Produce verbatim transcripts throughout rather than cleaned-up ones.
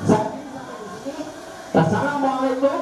Assalamualaikum.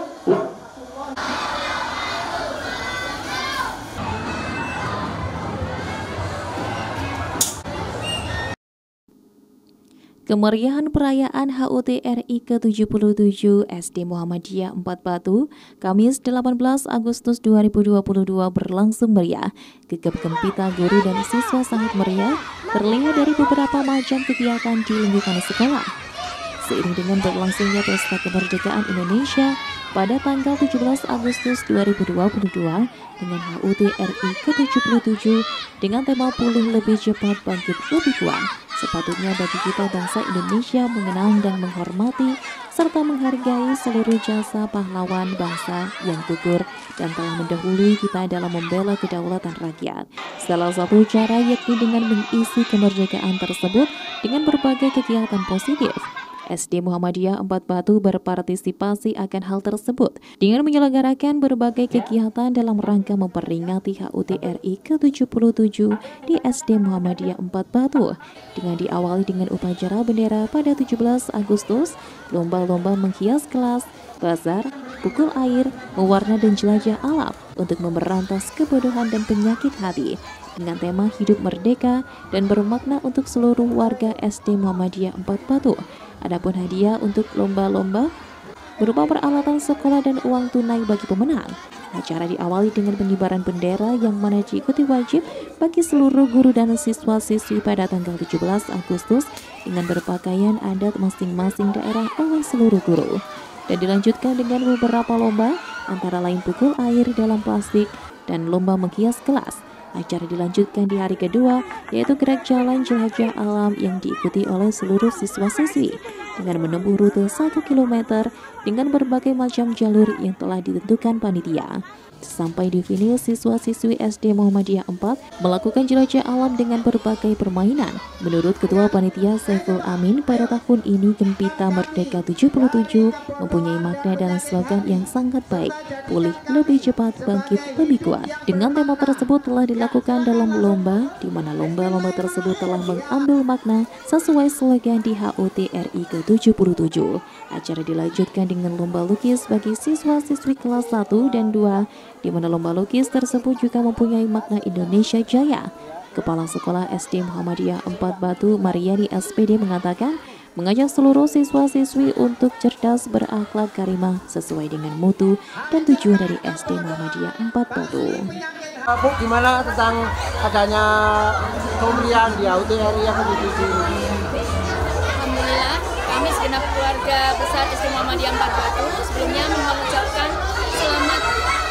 Kemeriahan perayaan H U T R I ke tujuh puluh tujuh S D Muhammadiyah Empat Batu, Kamis delapan belas Agustus dua ribu dua puluh dua berlangsung meriah. Gegap gempita guru dan siswa sangat meriah, terlihat dari beberapa macam kegiatan di lingkungan sekolah. Seiring dengan berlangsungnya Pesta Kemerdekaan Indonesia pada tanggal tujuh belas Agustus dua ribu dua puluh dua dengan H U T R I ke tujuh puluh tujuh dengan tema Pulih Lebih Cepat Bangkit Lebih Kuat. Sepatutnya bagi kita bangsa Indonesia mengenang dan menghormati serta menghargai seluruh jasa pahlawan bangsa yang gugur dan telah mendahului kita dalam membela kedaulatan rakyat. Salah satu cara yakni dengan mengisi kemerdekaan tersebut dengan berbagai kegiatan positif. S D Muhammadiyah Empat Batu berpartisipasi akan hal tersebut dengan menyelenggarakan berbagai kegiatan dalam rangka memperingati H U T R I ke tujuh puluh tujuh di S D Muhammadiyah Empat Batu, dengan diawali dengan upacara bendera pada tujuh belas Agustus, lomba-lomba menghias kelas, bazar, pukul air, mewarna dan jelajah alam untuk memberantas kebodohan dan penyakit hati dengan tema Hidup Merdeka dan bermakna untuk seluruh warga S D Muhammadiyah Empat Batu. Adapun hadiah untuk lomba-lomba berupa peralatan sekolah dan uang tunai bagi pemenang. Acara diawali dengan pengibaran bendera yang mana diikuti wajib bagi seluruh guru dan siswa-siswi pada tanggal tujuh belas Agustus dengan berpakaian adat masing-masing daerah oleh seluruh guru. Dan dilanjutkan dengan beberapa lomba antara lain pukul air dalam plastik dan lomba menghias kelas. Acara dilanjutkan di hari kedua, yaitu gerak jalan jelajah alam yang diikuti oleh seluruh siswa-siswi dengan menempuh rute satu kilometer dengan berbagai macam jalur yang telah ditentukan panitia. Sampai di finish, siswa-siswi S D Muhammadiyah empat melakukan jelajah alam dengan berbagai permainan. Menurut Ketua Panitia Saiful Amin, pada tahun ini Gempita Merdeka tujuh puluh tujuh mempunyai makna dan slogan yang sangat baik, pulih lebih cepat, bangkit lebih kuat. Dengan tema tersebut telah dilakukan dalam lomba, di mana lomba-lomba tersebut telah mengambil makna sesuai slogan di H U T R I ke tujuh puluh tujuh. Acara dilanjutkan dengan lomba lukis bagi siswa-siswi kelas satu dan dua, di mana lomba lukis tersebut juga mempunyai makna Indonesia Jaya. Kepala Sekolah S D Muhammadiyah Empat Batu, Mariani S P D mengatakan, mengajak seluruh siswa-siswi untuk cerdas, berakhlak karimah sesuai dengan mutu dan tujuan dari S D Muhammadiyah Empat Batu. Bu, gimana tentang adanya pemilihan di H U T R I yang ke tujuh puluh tujuh? Alhamdulillah, kami segenap keluarga besar S D Muhammadiyah Empat Batu sebelumnya mengucapkan selamat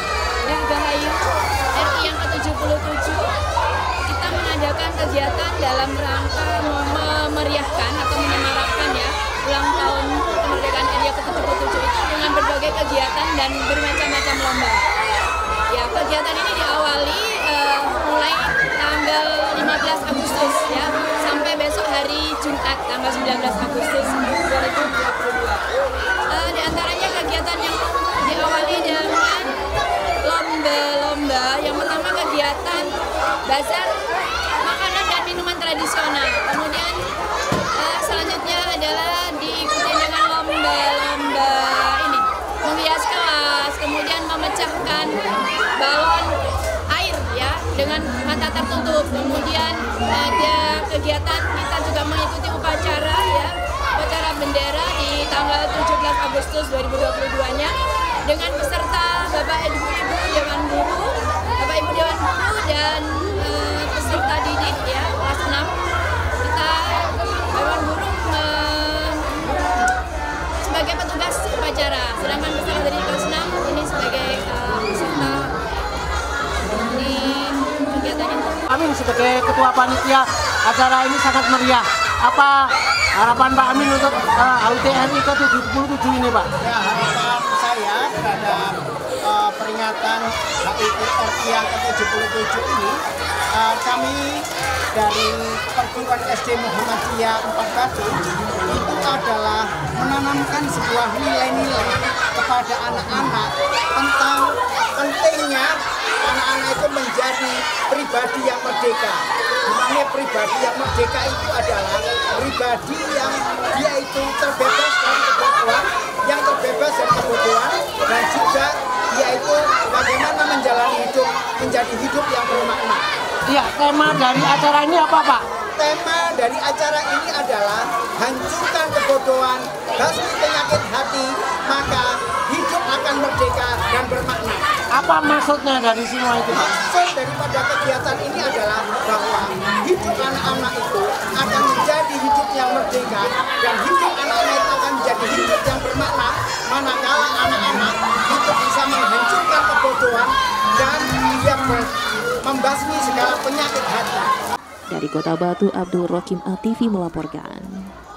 Dirgahayu R I yang ke tujuh puluh tujuh. Kita mengadakan kegiatan dalam rangka memeriahkan atau menyemarakkan ya ulang tahun kemerdekaan R I yang ke tujuh puluh tujuh itu dengan berbagai kegiatan dan bermacam-macam lomba. Ya, kegiatan ini diawali uh, mulai tanggal lima belas Agustus ya sampai besok hari Jumat tanggal sembilan belas Agustus dua ribu dua puluh dua. Uh, di antaranya kegiatan yang diawali dengan lomba-lomba. Yang pertama kegiatan bazar makanan dan minuman tradisional. Kemudian uh, selanjutnya adalah diikuti dengan lomba-lomba ini menghias kelas, kemudian memecahkan balon air ya dengan mata tertutup. Kemudian ada kegiatan kita juga mengikuti upacara ya upacara bendera di tanggal tujuh belas Agustus dua ribu dua puluh dua-nya dengan peserta Bapak Ibu Ibu Dewan Guru, Bapak Ibu Dewan Guru dan e, peserta didik ya kelas enam. Kita Dewan Guru e, sebagai petugas upacara, sedangkan peserta dari kelas enam ini sebagai e, peserta di kegiatan ini. Amin, sebagai Ketua Panitia, acara ini sangat meriah. Apa harapan Pak Amin untuk uh, H U T R I ke tujuh puluh tujuh ini, Pak? Ya, harapan saya terhadap uh, peringatan H U T R I yang ke tujuh puluh tujuh ini, uh, kami dari perguruan S D Muhammadiyah Empat Batu itu adalah menanamkan sebuah nilai-nilai kepada anak-anak tentang pentingnya anak-anak itu menjadi pribadi yang merdeka. Dimana pribadi yang merdeka itu adalah pribadi yang dia itu terbebas dari tema dari acara ini apa Pak? Tema dari acara ini adalah hancurkan kebodohan, basmi penyakit hati, maka hidup akan merdeka dan bermakna. Apa maksudnya dari semua itu Pak? Maksud daripada kegiatan ini adalah bahwa hidup anak-anak itu akan menjadi hidup yang merdeka dan hidup anak-anak itu akan menjadi hidup yang bermakna manakala anak-anak itu bisa menghancurkan kebodohan dan dia membasmi segala penyakit hati. Dari Kota Batu, Abdul Rokim A T V melaporkan.